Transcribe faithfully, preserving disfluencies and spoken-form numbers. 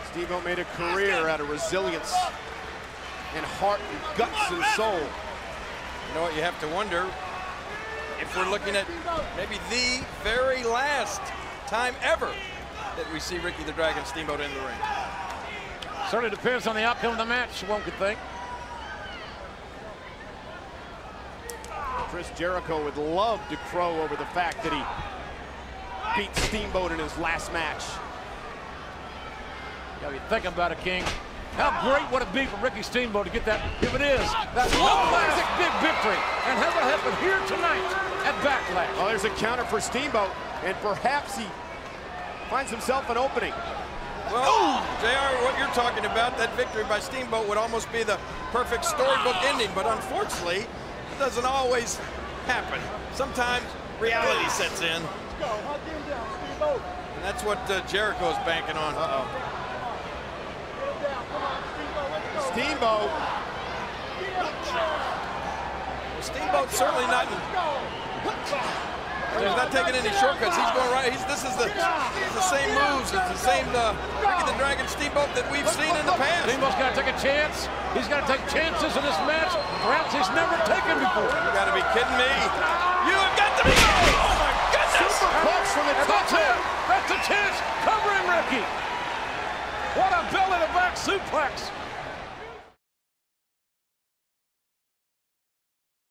Steamboat made a career out of resilience and heart and guts and soul. You know what, you have to wonder if we're looking at maybe the very last time ever that we see Ricky the Dragon Steamboat in the ring. Certainly depends on the outcome of the match, one could think. Chris Jericho would love to crow over the fact that he beat Steamboat in his last match. Yeah, you think about it, King. How great would it be for Ricky Steamboat to get that, if it is, that classic big victory, and have it happen here tonight at Backlash. Well, there's a counter for Steamboat, and perhaps he finds himself an opening. Well, J R, what you're talking about, that victory by Steamboat would almost be the perfect storybook ending, but unfortunately, it doesn't always happen. Sometimes reality sets in. And that's what uh, Jericho's banking on. Uh-oh. Steamboat. Well, Steamboat's certainly not in, he's not taking any shortcuts. He's going right. He's, this is the, the same moves. It's the same uh, Ricky the Dragon Steamboat that we've seen in the past. Steamboat's got to take a chance. He's got to take chances in this match. Perhaps he's never taken before. You got to be kidding me. You have got to be kidding me. Oh my goodness. Superplex from the top. That's it. That's a chance. Cover him, Ricky. What a belly to back suplex.